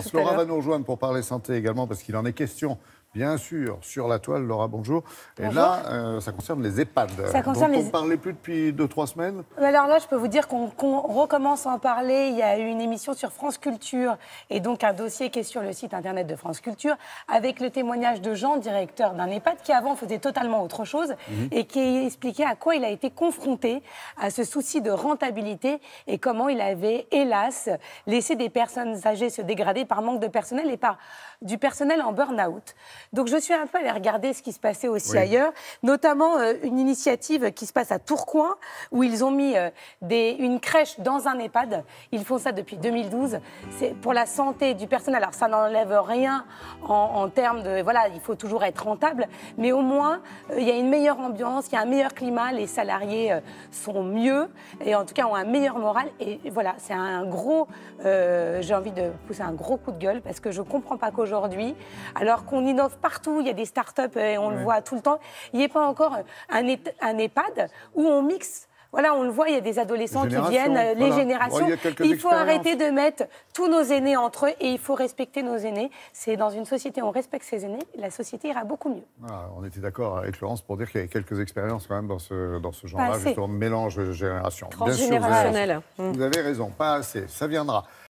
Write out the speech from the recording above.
tout à l'heure. Laura va nous rejoindre pour parler santé également, parce qu'il en est question, bien sûr, sur la toile. Laura, bonjour. Et Bonjour. là, ça concerne les EHPAD. Ça concerne dont on les... ne parlait plus depuis 2-3 semaines. Alors là, je peux vous dire qu'on recommence à en parler. Il y a eu une émission sur France Culture et donc un dossier qui est sur le site internet de France Culture avec le témoignage de Jean, directeur d'un EHPAD, qui avant faisait totalement autre chose et qui expliquait à quoi il a été confronté à ce souci de rentabilité et comment il avait, hélas, laissé des personnes âgées se dégrader par manque de personnel et par du personnel en burn-out. Donc je suis un peu allée regarder ce qui se passait aussi ailleurs, notamment une initiative qui se passe à Tourcoing, où ils ont mis une crèche dans un EHPAD. Ils font ça depuis 2012. C'est pour la santé du personnel. Alors ça n'enlève rien en termes de... Voilà, il faut toujours être rentable, mais au moins, il y a une meilleure ambiance, il y a un meilleur climat, les salariés sont mieux, et en tout cas ont un meilleur moral. Et voilà, c'est un gros... j'ai envie de pousser un gros coup de gueule, parce que je ne comprends pas qu'aujourd'hui, alors qu'on innove partout, il y a des start-up et on le voit tout le temps, il n'y ait pas encore un EHPAD où on mixe. Voilà, on le voit, il y a des adolescents qui viennent, les générations. Il faut arrêter de mettre tous nos aînés entre eux et il faut respecter nos aînés. C'est dans une société où on respecte ses aînés, la société ira beaucoup mieux. Ah, on était d'accord avec Laurence pour dire qu'il y avait quelques expériences quand même dans ce genre-là, justement, de mélange de générations. Transgénérationnel. Vous avez raison, pas assez, ça viendra.